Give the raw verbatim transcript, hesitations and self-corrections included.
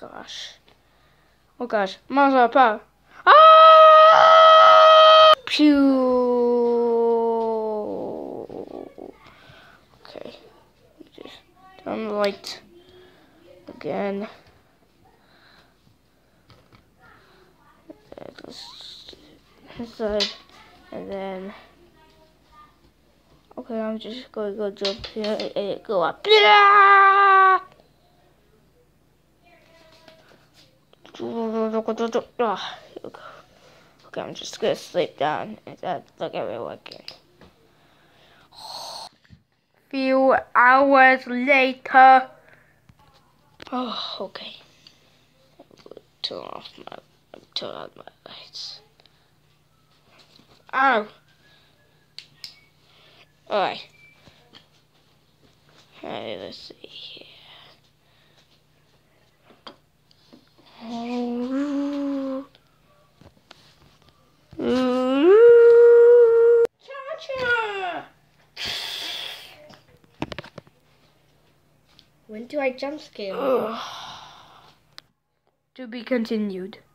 gosh. Oh gosh. Monster power. Ah! Pew. Okay. Just turn the light again. Inside, and then okay, I'm just gonna go jump here and go up. Okay, I'm just gonna sleep down and then look at me working. Few hours later. Oh, okay. Turn off my turn on my lights. Ow! Alright. Hey, let's see here. Oh. Cha-cha! When do I jump scare? Ugh. To be continued.